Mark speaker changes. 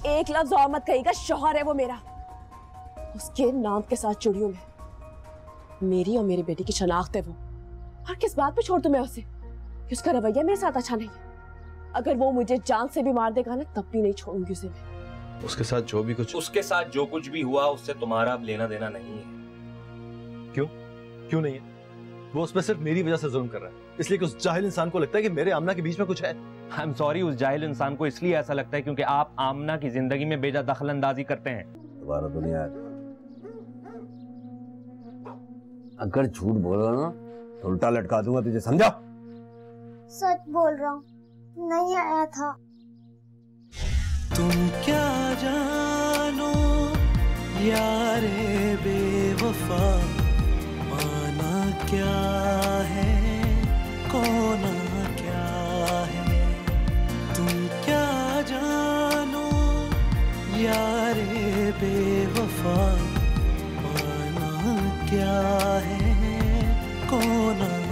Speaker 1: एक लफ्ज और मत कहिएगा, शौहर है वो मेरा। उसके नाम के साथ जुड़ी हूं मैं, मेरी और मेरे बेटे की शनाख्त है वो। और किस बात पे छोड़ दूं मैं उसे कि उसका रवैया मेरे साथ अच्छा नहीं है। अगर वो मुझे जान से भी मार देगा ना, तब भी नहीं छोड़ूंगी उसे मैं।
Speaker 2: उसके साथ जो कुछ भी हुआ उससे तुम्हारा अब लेना देना नहीं है। क्यों नहीं है? वो उस पर सिर्फ मेरी वजह से जुल्म कर रहा है, इसलिए कि उस जाहिल इंसान को लगता है कि मेरे आमना के बीच में कुछ है।
Speaker 3: आई एम सॉरी, उस जाहिल इंसान को इसलिए ऐसा लगता है क्योंकि आप आमना की जिंदगी में बेजा दखल अंदाजी करते हैं।
Speaker 4: दोबारा तो नहीं आया। अगर झूठ बोल रहा ना तो उल्टा लटका दूंगा तुझे, समझा?
Speaker 5: सच बोल रहा हूँ, नहीं आया था।
Speaker 6: तुम क्या जानो यारे बेवफा, माना क्या है कोना क्या है। तुम क्या जानो यारे बेवफा, माना क्या है कोना